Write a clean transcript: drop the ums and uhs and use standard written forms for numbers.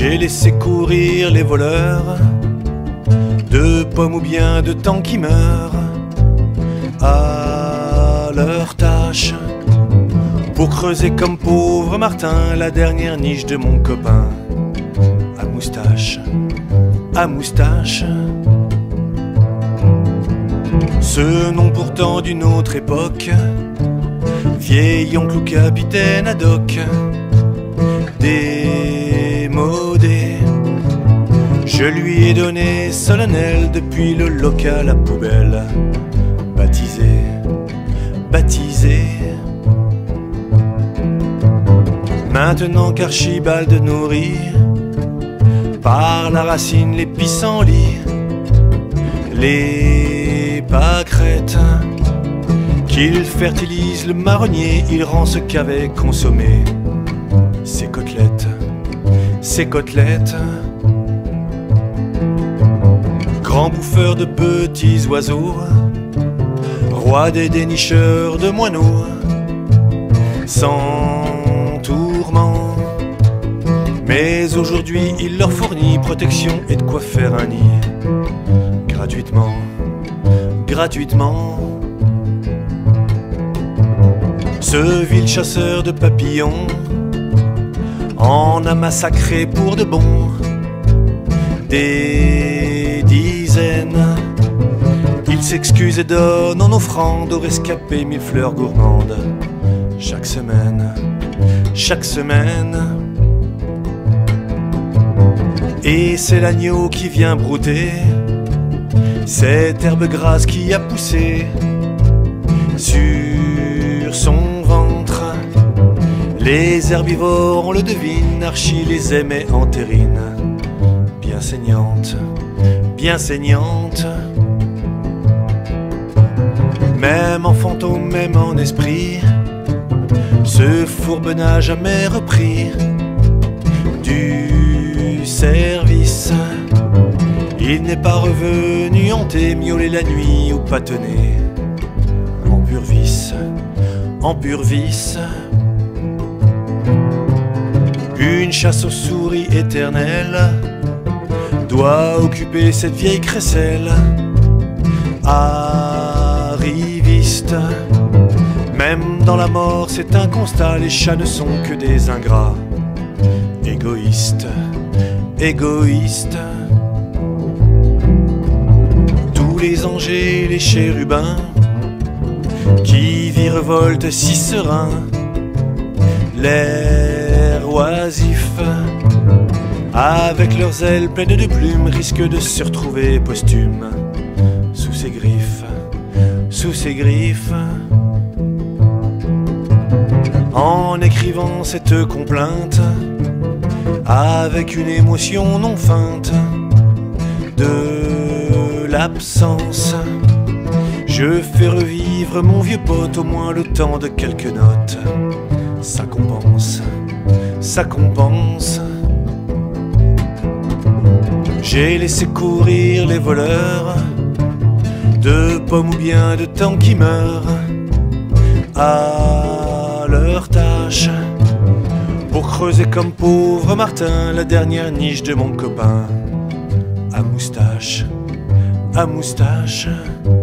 J'ai laissé courir les voleurs de pommes ou bien de temps qui meurent à leur tâche, pour creuser comme pauvre Martin la dernière niche de mon copain à moustache, à moustache. Ce nom pourtant d'une autre époque, vieil oncle ou capitaine ad hoc, démodé. Je lui ai donné solennel depuis le local à poubelle, baptisé, baptisé. Maintenant qu'Archibald nourrit par la racine les pissenlits, les pâquerettes, qu'il fertilise le marronnier, il rend ce qu'avait consommé ses côtelettes, ses côtelettes. Grand bouffeur de petits oiseaux, roi des dénicheurs de moineaux, sans tourment. Mais aujourd'hui il leur fournit protection et de quoi faire un nid, gratuitement, gratuitement. Ce vil chasseur de papillons en a massacré pour de bon des dizaines. Il s'excuse et donne en offrande aux rescapés 1000 fleurs gourmandes chaque semaine, chaque semaine. Et c'est l'agneau qui vient brouter cette herbe grasse qui a poussé sur son ventre. Les herbivores, on le devine, Archie les aimait en terrine, bien saignante, bien saignante. Même en fantôme, même en esprit, ce fourbe n'a jamais repris du service. Il n'est pas revenu hanter, miauler la nuit ou pâtonner en pur vice, en pur vice. Une chasse aux souris éternelle doit occuper cette vieille crécelle arriviste. Même dans la mort c'est un constat, les chats ne sont que des ingrats, égoïstes, égoïstes. Tous les anges et les chérubins qui virevoltent si sereins, l'air oisif, avec leurs ailes pleines de plumes, risquent de se retrouver posthumes sous ses griffes, sous ses griffes. En écrivant cette complainte, avec une émotion non feinte de l'absence, je fais revivre mon vieux pote au moins le temps de quelques notes. Ça compense, ça compense. J'ai laissé courir les voleurs de pommes ou bien de temps qui meurent à leur tâche, pour creuser comme pauvre Martin la dernière niche de mon copain à moustache, à moustache.